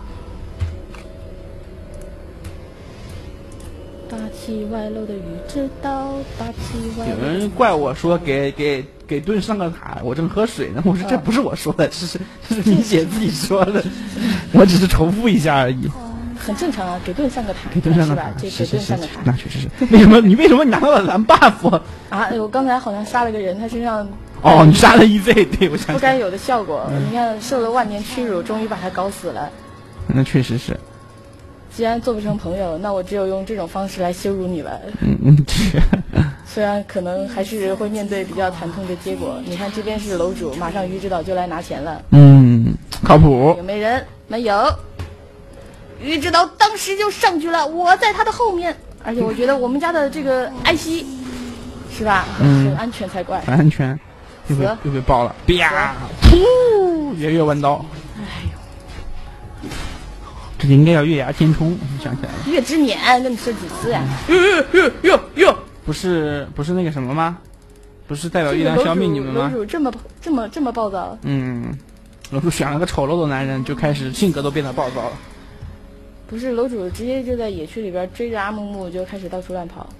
霸气外露的鱼知道，霸气外露。 有人怪我说给盾上个塔，我正喝水呢。我说这不是我说的，这是你姐自己说的，我只是重复一下而已。 很正常啊，给盾上个塔， 给盾上个塔， 这给盾上个塔， 那确实是。为什么你拿到了蓝 buff 啊？我刚才好像杀了个人，他身上哦，你杀了EZ，对我想不该有的效果。你看，受了万年屈辱，终于把他搞死了。 那确实是。 既然做不成朋友，那我只有用这种方式来羞辱你了。虽然可能还是会面对比较惨痛的结果。你看这边是楼主，马上于指导就来拿钱了。 靠谱。 有没人？没有。于指导当时就上去了，我在他的后面，而且我觉得我们家的这个艾希，是吧？很安全才怪。 很安全。又被爆了，啪！噗！月弯刀。哎呦，这应该叫月牙天冲，我想起来了。 月之冕，跟你说几次呀？ 哟！不是那个什么吗？不是代表月亮消灭你们吗？ 楼主这么暴躁。 楼主选了个丑陋的男人，就开始性格都变得暴躁了。 不是，楼主直接就在野区里边追着阿木木就开始到处乱跑。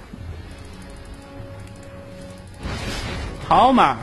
好嘛，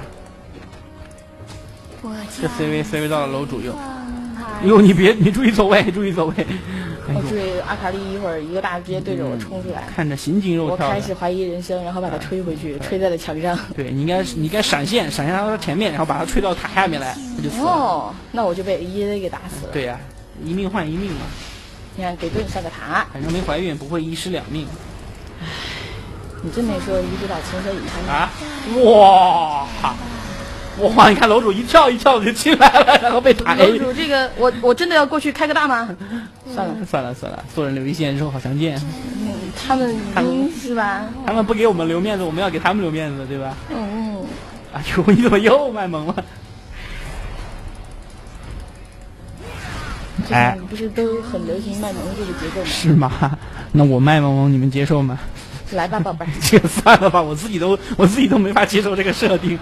这 CV 到了楼主哟，你注意走位，注意走位。 我注意阿卡丽一会儿一个大直接对着我冲出来， 看着心惊肉跳。 我开始怀疑人生，然后把他吹回去，吹在了墙上。 对，你应该闪现到他前面，然后把他吹到塔下面来，他就死了。 哦，那我就被EZ给打死了。 对呀，一命换一命嘛。 你看给盾上个塔， 反正没怀孕，不会一尸两命。 唉，你这么一说，于指导情何以堪啊！哇！你看楼主一跳就进来了，然后被打。 楼主这个，我真的要过去开个大吗？ 算了，做人留一线，日后好相见。 他们是吧？ 他们不给我们留面子，我们要给他们留面子，对吧？哎呦，你怎么又卖萌了？ 哎，不是都很流行卖萌这个节奏吗？ 是吗？那我卖萌，你们接受吗？ 来吧，宝贝儿。 这个算了吧，我自己都没法接受这个设定。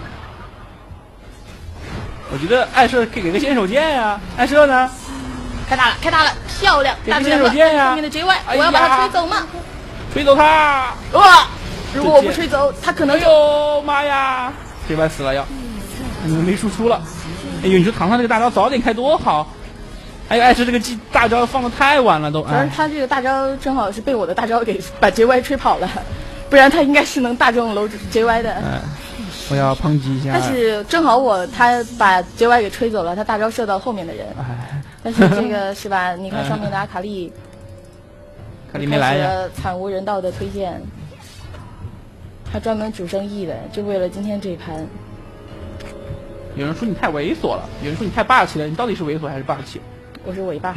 我觉得暗射可以给个先手剑呀，暗射呢？ 开大了，漂亮！ 给个先手剑呀！ 后面的 JY，我要把他吹走吗？ 吹走他！ 如果我不吹走，他可能哎呦妈呀 ！JY 死了要，你们没输出了。哎呦，你说堂上这个大招早点开多好！还有艾诗这个大招放的太晚了都。 而他这个大招正好是被我的大招给把 JY 吹跑了，不然他应该是能大中楼主 JY 的。 我要抨击一下。 但是正好他把 JY 给吹走了，他大招射到后面的人。但是这个是吧？你看上面的阿卡丽， 卡丽没来呀。 惨无人道的推荐，他专门主升 E 的，就为了今天这一盘。 有人说你太猥琐了，有人说你太霸气了，你到底是猥琐还是霸气？ 我是尾巴。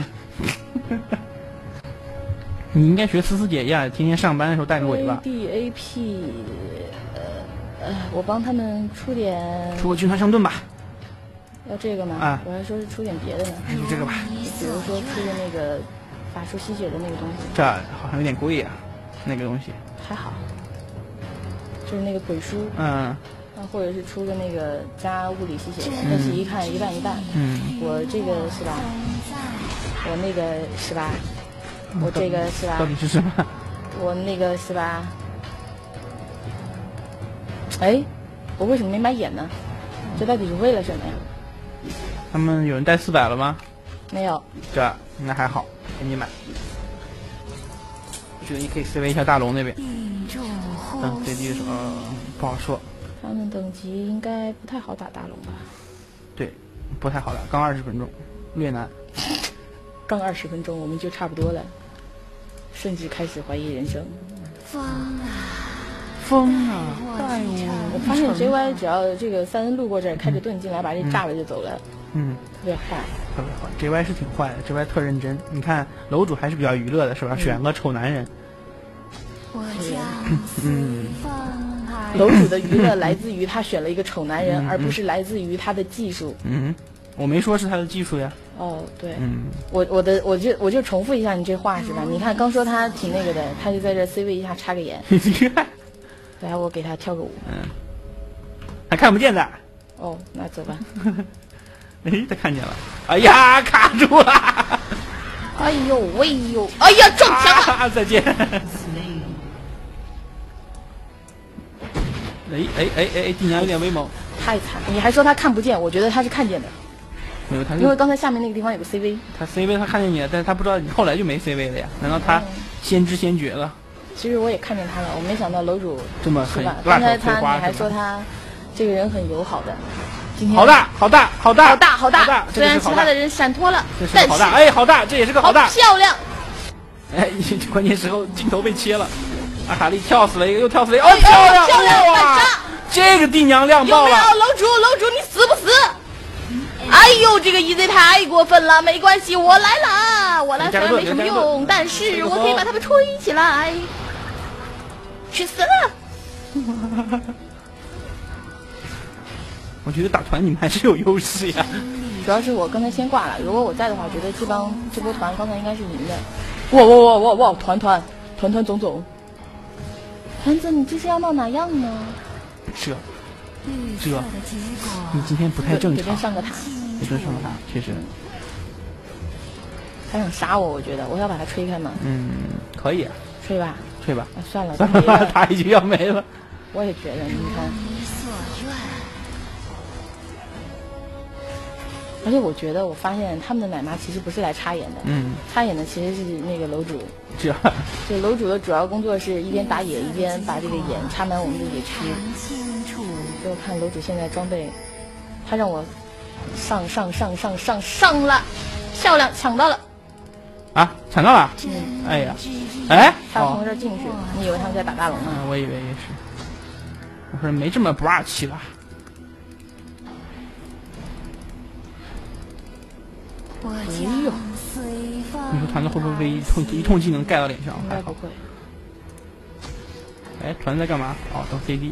你应该学思思姐一样，天天上班的时候带个尾巴。 DAP，我帮他们出个军团上盾吧。 要这个吗？我还说是出点别的呢。 就这个吧。 比如说出个那个法术吸血的那个东西。 这好像有点贵呀，那个东西。 还好。就是那个鬼书。或者是出个那个加物理吸血的，但是一看一半。我这个是吧？我那个是吧？我这个是吧？ 到底是什么？ 我那个是吧？哎，我为什么没买眼呢？这到底是为了什么呀？ 他们有人带400了吗？ 没有。 那还好，给你买。我觉得你可以 CV 一下大龙那边。等随机的时候不好说。 他们等级应该不太好打大龙吧？ 对，不太好打，刚20分钟，略难。 刚20分钟我们就差不多了，甚至开始怀疑人生。 风啊！带我发现 JY 只要这个3路过这儿开着盾进来，把这炸了就走了。特别坏。 特别坏，JY 是挺坏的，JY 特认真。你看楼主还是比较娱乐的，是吧？选个丑男人。 楼主的娱乐来自于他选了一个丑男人，而不是来自于他的技术。 我没说是他的技术呀。 哦，对，我就重复一下你这话是吧？你看刚说他挺那个的，他就在这 C 位一下插个眼。来，我给他跳个舞。 还看不见的。 哦，那走吧。 哎，他看见了。哎呀，卡住了。 哎呦喂呦！哎呀，中枪了！ 再见。地娘有点威猛。 太惨！你还说他看不见，我觉得他是看见的。 没有他， 因为刚才下面那个地方有个 C 位。 他 C 位他看见你了，但是他不知道你后来就没 C 位了呀？难道他先知先觉了？ 其实我也看见他了，我没想到楼主这么狠。 刚才你还说他这个人很友好的。今天好大！ 虽然其他的人闪脱了， 但是好大！哎，好大！这也是个好大， 漂亮！ 哎，关键时候镜头被切了，阿卡丽跳死了一个，又跳死了一个， 哦，漂亮！ 哇，这个地娘亮爆了！ 有没有楼主你死不死？哎呦，这个 EZ 太过分了！没关系，我来了，我来虽然没什么用，但是我可以把他们吹起来。去死了！ 我觉得打团你们还是有优势呀。 主要是我刚才先挂了，如果我在的话，觉得这波团刚才应该是赢的。哇！团总，团子，你这是要闹哪样呢？ 这，你今天不太正常。 给边上个塔， 确实。 他想杀我，我觉得我要把他吹开吗？ 可以。 吹吧。算了， 他已经要没了。 我也觉得，你看。而且我觉得，我发现他们的奶妈其实不是来插眼的，插眼的其实是那个楼主。就楼主的主要工作是一边打野一边把这个眼插满我们的野区。所以我看楼主现在装备，他让我上了，漂亮，抢到了。 啊，抢到了！哎呀，哎， 他从这儿进去，你以为他们在打大龙吗？ 我以为也是。我说没这么不二气了。 哎呦！ 你说团子会不会被一通技能盖到脸上？ 应该不会。 哎，团子在干嘛？等 CD。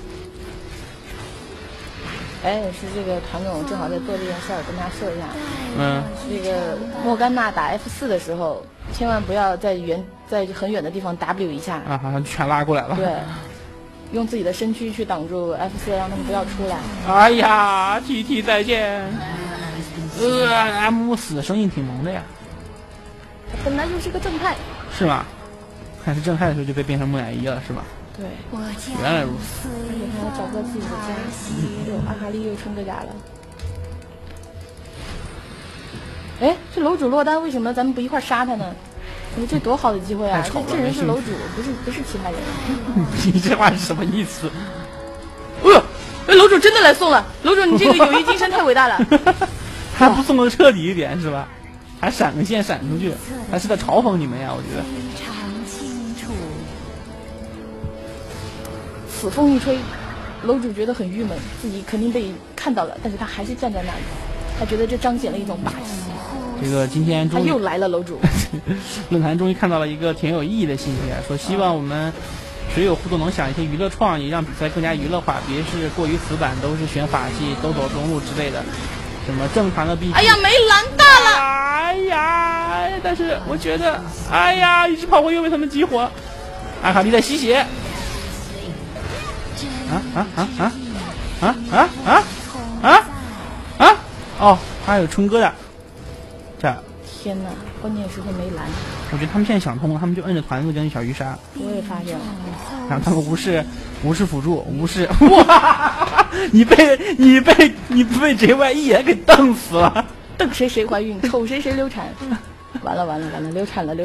哎，是这个团总正好在做这件事儿，跟他说一下。这个莫甘娜打 F4的时候，千万不要在很远的地方 W 一下。 好像全拉过来了。 对，用自己的身躯去挡住 F4，让他们不要出来。 哎呀 ，TT 再见。M 死的声音挺萌的呀。 本来就是个正太。 是吗？看是正太的时候就被变成木乃伊了，是吧？ 对， 原来如此。 而且还要找个自己的家。阿卡丽又冲个甲了。哎，这楼主落单，为什么咱们不一块杀他呢？你这多好的机会啊！这人是楼主，不是其他人。 你这话是什么意思？ 楼主真的来送了！楼主，你这个友谊精神太伟大了。 还不送的彻底一点是吧？还闪个线闪出去，还是在嘲讽你们呀？我觉得。 此风一吹，楼主觉得很郁闷，自己肯定被看到了，但是他还是站在那里，他觉得这彰显了一种霸气。 这个今天他又来了，楼主。 论坛终于看到了一个挺有意义的信息，说希望我们水友互动能想一些娱乐创意，让比赛更加娱乐化，别是过于死板，都是选法器、都走中路之类的。什么正常的 B？ 哎呀，没蓝大了！ 哎呀，但是我觉得，哎呀，一只炮火又被他们激活。阿卡丽在吸血。哦，还有春哥的。这。 天哪！关键时候没蓝。 我觉得他们现在想通了，他们就摁着团子跟小鱼杀。 我也发现了。 然后他们无视辅助，无视。哇！你被 JY 一眼给瞪死了。 瞪谁怀孕，瞅谁流产。完了，流产了。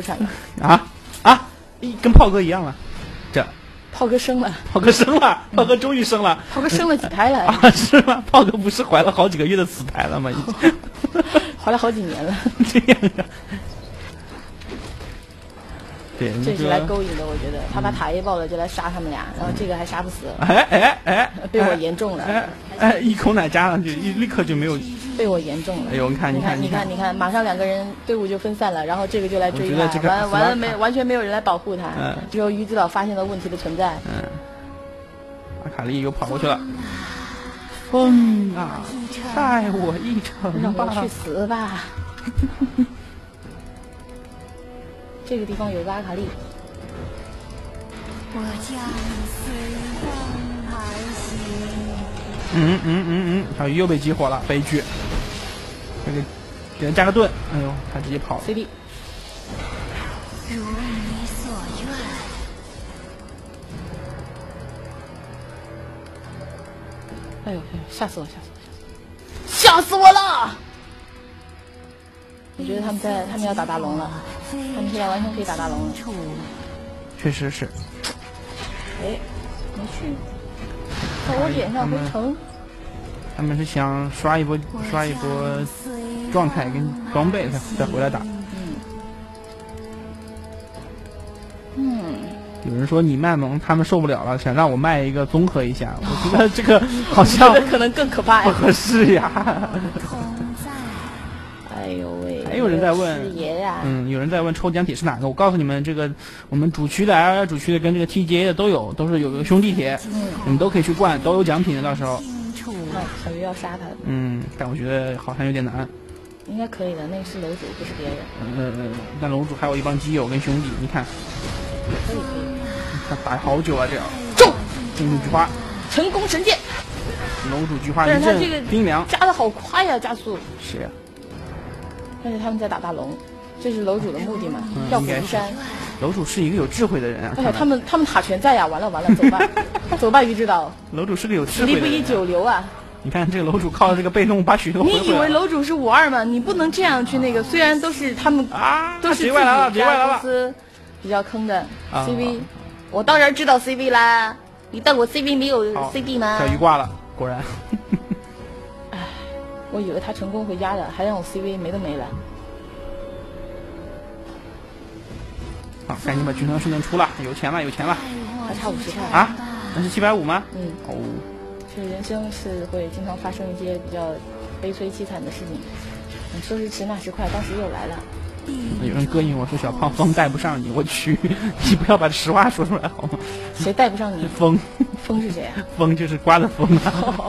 跟炮哥一样了。这。 炮哥生了， 炮哥终于生了。 炮哥生了几胎了？ 是吗？炮哥不是怀了好几个月的死胎了吗？已经怀了好几年了。 这样的。 对， 这是来勾引的，我觉得他把塔 A 爆了就来杀他们俩，然后这个还杀不死，被我言中了， 一口奶加上去，立刻就没有， 被我言中了。 哎呦，你看， 马上2个人队伍就分散了，然后这个就来追他，完全没有人来保护他，只有鱼之岛发现了问题的存在。 阿卡丽又跑过去了。风啊，带我一程吧！ 让我去死吧！这个地方有个阿卡丽。 我将随风而行。小鱼又被激活了，悲剧。这个给他加个盾，哎呦，他直接跑了。 CD。 如你所愿。 哎呦，吓死我了！我觉得他们要打大龙了，他们现在完全可以打大龙了。 确实是。 哎，没去，在我脸上回城。 他们是想刷一波状态跟装备再回来打。有人说你卖萌，他们受不了了，想让我卖一个综合一下。我觉得这个好像可能更可怕呀， 不合适呀。 哎呦喂！ 还有人在问，有人在问抽奖帖是哪个？我告诉你们，这个我们主区的 LL 主区的跟这个 TGA 的都是有个兄弟帖，你们都可以去灌，都有奖品的。到时候， 小鱼要杀他。 但我觉得好像有点难。 应该可以的，那个是楼主，不是别人。 但楼主还有一帮基友跟兄弟，你看。 可以。 他打好久啊，这样中菊花， 成功神剑， 楼主菊花一阵冰凉， 加的好快呀，加速。 是呀。 但是他们在打大龙，这是楼主的目的嘛？要虎山。 楼主是一个有智慧的人啊。 哎呀，他们塔全在呀，完了，走吧，走吧，鱼之岛。 楼主是个有智慧的人。 力不以久留啊。 你看这个楼主靠这个被动把许多回回。 你以为楼主是52吗？你不能这样去那个，虽然都是他们都是自己家公司比较坑的 CV。我当然知道 CV 啦，你当我 CV 没有 CD 吗？ 小鱼挂了，果然。 唉，我以为他成功回家了，还让我 CV 没了。 好，赶紧把军团顺能出了，有钱了。 还差50块啊？那是750吗？ 这人生是会经常发生一些比较悲催凄惨的事情。说时迟那时快，当时又来了。 有人膈应我说小胖风带不上你，我去，你不要把实话说出来好吗？ 谁带不上你？ 风是谁啊？ 风就是刮的风啊！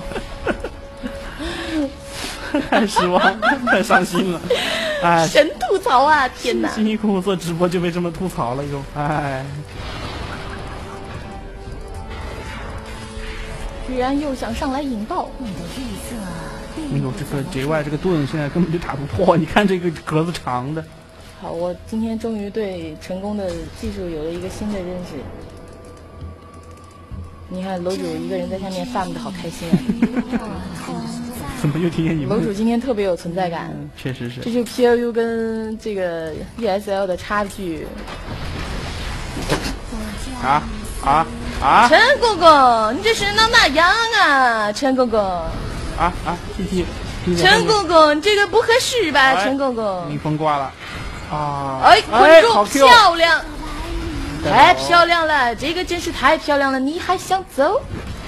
太失望，太伤心了，哎！ 神吐槽啊！天哪！ 辛辛苦苦做直播就被这么吐槽了又，哎！ 居然又想上来引爆！ 哎呦，这个 JY 这个盾现在根本就打不破，你看这个格子长的。 好，我今天终于对成功的技术有了一个新的认识。你看楼主一个人在下面 farm 的好开心啊！ 怎么又听见你们？ 楼主今天特别有存在感， 确实是。 这就 PLU 跟这个 ESL 的差距。陈公公，你这是闹哪样啊？陈公公。陈公公，这个不合适吧？陈公公。 逆风挂了。 捆住，漂亮，太漂亮了，这个真是太漂亮了，你还想走？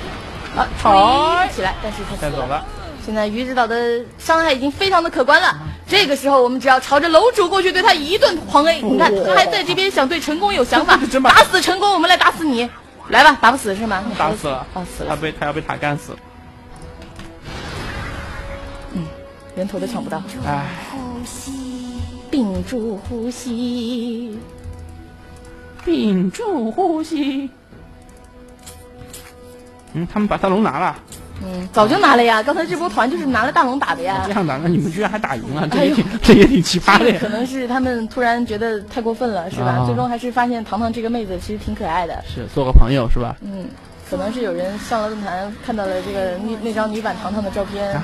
起来，但是他死了。现在鱼之岛的伤害已经非常的可观了。这个时候，我们只要朝着楼主过去，对他一顿狂 A。你看，他还在这边想对成功有想法，打死成功，我们来打死你。来吧，打不死是吗？ 打死了， 死了。 他要被塔干死了。 人头都抢不到。 唉， 屏住呼吸， 屏住呼吸。他们把大龙拿了。 早就拿了呀！刚才这波团就是拿了大龙打的呀。 这样打，那你们居然还打赢了，这也挺奇葩的呀。 可能是他们突然觉得太过分了，是吧？最终还是发现糖糖这个妹子其实挺可爱的。 是做个朋友是吧？ 可能是有人上了论坛看到了这个那张女版糖糖的照片。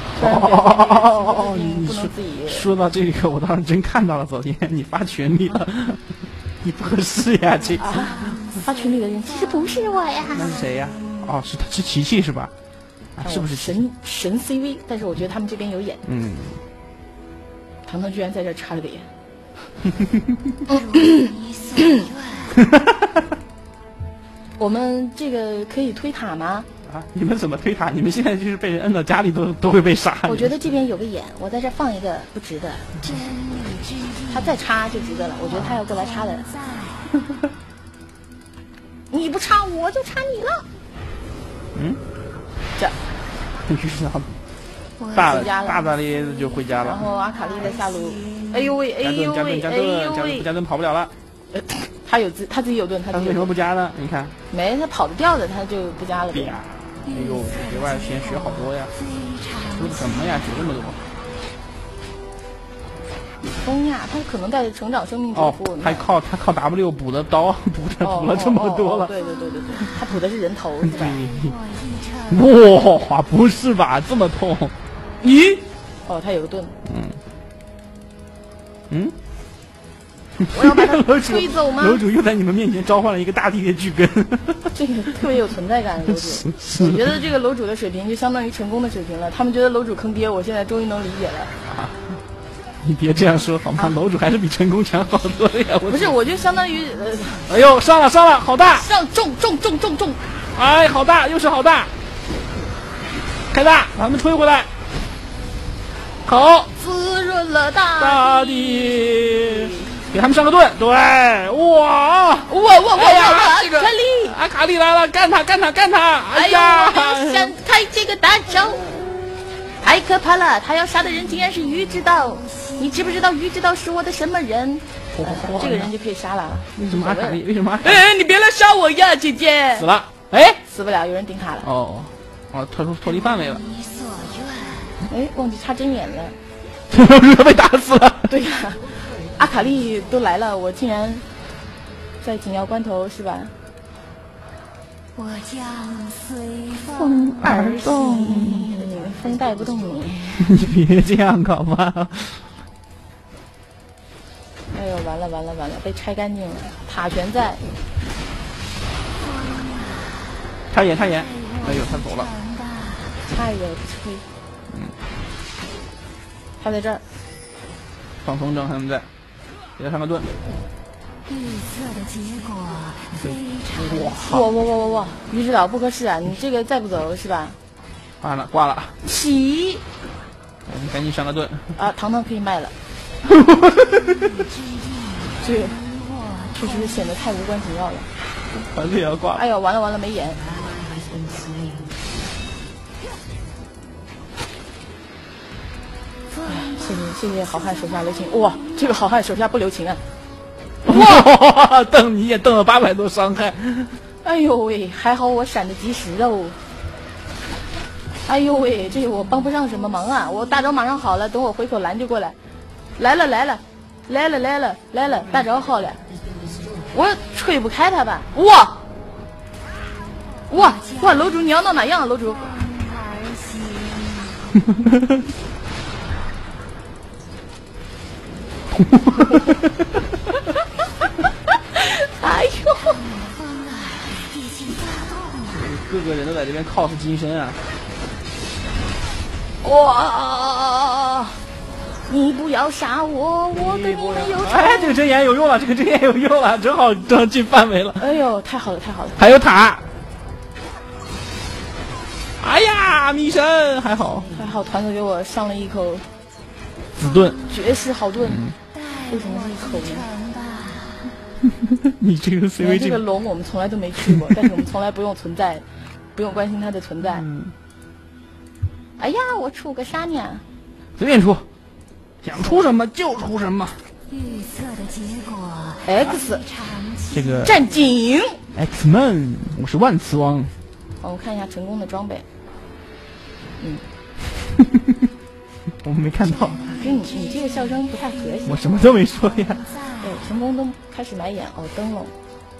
你说到这个，我倒是真看到了，昨天你发群里了，你不合适呀，这发群里的人其实不是我呀。 那是谁呀？是琪琪是吧？是不是神 CV？ 但是我觉得他们这边有眼。糖糖居然在这插了个眼， 你所愿。 我们这个可以推塔吗？ 啊！你们怎么推塔？你们现在就是被人摁到家里都会被杀。 我觉得这边有个眼，我在这放一个不值得。 真理之地， 他再插就值得了，我觉得他要过来插的。 在你不插我就插你了。 嗯， 这你知道我大大咧就回家然了。 后阿卡丽的下路，哎呦喂，哎呦喂， 加哎呦盾， 喂， 加盾跑不了了。 他自己有盾，他自己有盾他为什么不加呢？你看， 没他跑得掉的，他就不加了呗。 呀，哎呦，学外先学好多呀，学什么呀？学这么多。 风呀，他可能带着成长生命之哦符。， 他靠 W 补的刀，补了这么多了。 对，他补的是人头是吧？ 我一程， 哇，不是吧？这么痛？咦？ 哦，他有个盾， 嗯？ 我要把他楼主推走吗？ 楼主又在你们面前召唤了一个大地的巨根。 这个特别有存在感，楼主。我觉得这个楼主的水平就相当于成功的水平了。他们觉得楼主坑爹，我现在终于能理解了。 你别这样说好吗？楼主还是比成功强好多了呀！ 不是，我就相当于哎呦，上了，好大！ 上重， 哎，好大，又是好大！开大，把他们吹回来。好， 滋润了大地，给他们上个盾。对，哇！哎呀，这个卡利！ 阿卡丽来了，干他！ 哎呀， 呦，我要闪开这个大招，太可怕了！他要杀的人竟然是鱼之道，你知不知道鱼之道是我的什么人？这个人就可以杀了。 为什么阿卡丽？ 哎，你别来杀我呀，姐姐！ 死了？哎， 死不了，有人顶塔了。 哦，脱离范围了。 你所愿。 哎，忘记插针眼了。 他被打死了。 对呀，阿卡丽都来了，我竟然在紧要关头是吧？ 我将随风而动，风带不动你。 你别这样搞吧。 哎呦，完了，被拆干净了，塔全在。 插眼。哎呦，他走了。 差一点吹。他在这儿。 放风筝他们在，给他上个盾。 预测的结果非常哇！于指导不合适啊！你这个再不走是吧？ 挂了。 起我们赶紧上个盾。 啊！糖可以卖了。这个确实显得太无关紧要了。 团队也要挂了。 哎呦，完了，没眼。谢谢好汉手下留情。哇，这个好汉手下不留情啊！ 哇，瞪你也瞪了800多伤害。 哎呦喂，还好我闪得及时哦。哎呦喂，这我帮不上什么忙啊！我大招马上好了，等我回口蓝就过来。来了，大招好了，我吹不开他吧？哇，楼主你要闹哪样啊，楼主？哎呦！ 各个人都在这边 cos 金身啊！ 哇！你不要杀我，我跟你们有仇。 哎，这个针眼有用了，正好进范围了。 哎呦，太好了！ 还有塔。哎呀，米神还好， 团子给我上了一口子盾， 绝世好盾。为什么是一口呢？ 你这个 CV 这个龙我们从来都没去过，但是我们从来不用关心它的存在。哎呀，我出个啥呢？ 随便出，想出什么就出什么。 预测的结果 X 这个战警 X-Men， 我是万磁王。 我们看一下成功的装备。 我们没看到。 跟你这个笑声不太和谐。 我什么都没说呀。 对，成功都开始买眼灯笼。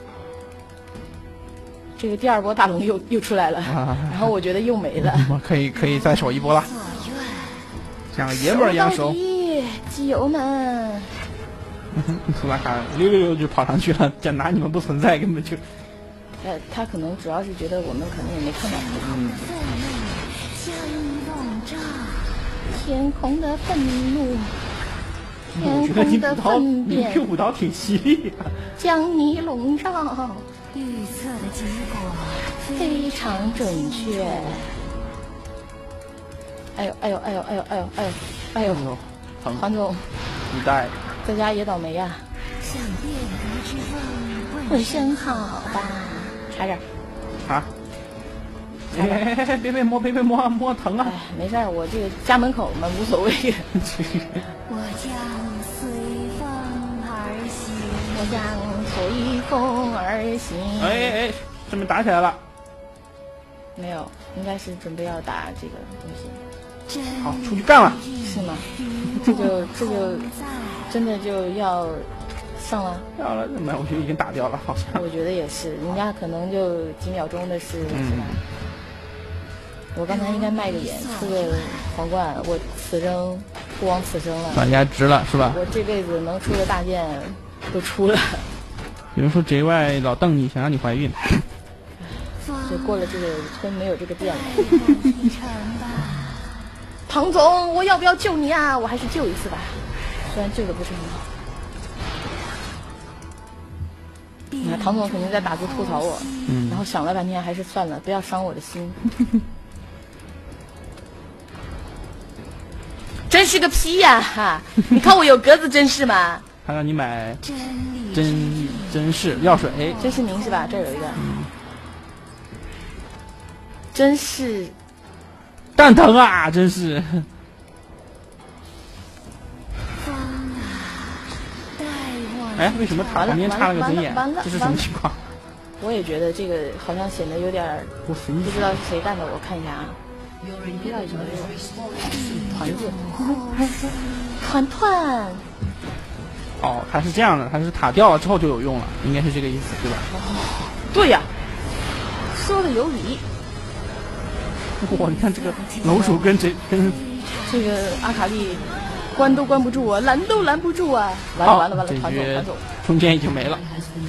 这个第二波大龙又出来了，然后我觉得又没了。 可以再守一波了，像爷们儿一样守。 基友们， 苏拉卡溜就跑上去了，想拿你们不存在，根本就。 他可能主要是觉得我们可能也没看到。 将笼罩。 天空的愤怒。 天空的粪便， 你 Q 舞蹈挺犀利的， 将你笼罩。 预测的结果非常准确。哎呦哎呦哎呦哎呦哎呦哎呦哎呦！ 疼！ 黄总， 你带在家也倒霉呀。 向变革之风问声好吧，查点。 啊！别摸，摸疼啊！ 哎，没事儿，我这个家门口嘛，无所谓。 我将随风而行。 我将随风而行。 哎，这边打起来了。 没有，应该是准备要打这个东西。 好，出去干了。 是吗？这就真的就要上了。 要了，那我就已经打掉了，好像。 我觉得也是，人家可能就几秒钟的事，是吧？我刚才应该卖个眼，出个皇冠，我此生不枉此生了。 把牙值了是吧？ 我这辈子能出的大件都出了。 有人说 JY 老瞪你，想让你怀孕。 就过了这个村没有这个店了。唐总，我要不要救你啊？我还是救一次吧，虽然救的不是很好。你看唐总肯定在打字吐槽我，然后想了半天还是算了，不要伤我的心。真是个屁呀！哈，你看我有格子真是吗？ 他让你买真是药水， 真是您是吧？这儿有一个，真是蛋疼啊！真是。哎，为什么塔旁边插了个针眼？这是什么情况？ 我也觉得这个好像显得有点不知道是谁干的，我看一下啊。不要什么团子，团。 哦，它是这样的，它是塔掉了之后就有用了，应该是这个意思，对吧？ 对呀，说的有理。 哇，你看这个老鼠跟这个阿卡丽关都关不住啊，拦都拦不住啊！完了，团总， 中间已经没了。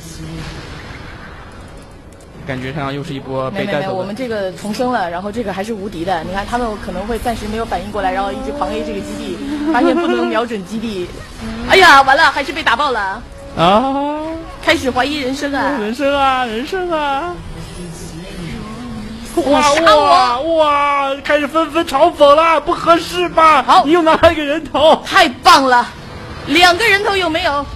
感觉上又是一波被带走的。 没，我们这个重生了，然后这个还是无敌的。你看他们可能会暂时没有反应过来，然后一直狂 A 这个基地，发现不能瞄准基地。哎呀，完了，还是被打爆了啊！ 开始怀疑人生啊！ 人生啊！哇！开始纷纷嘲讽了，不合适吧？ 好， 你又拿了一个人头， 太棒了，2个人头有没有？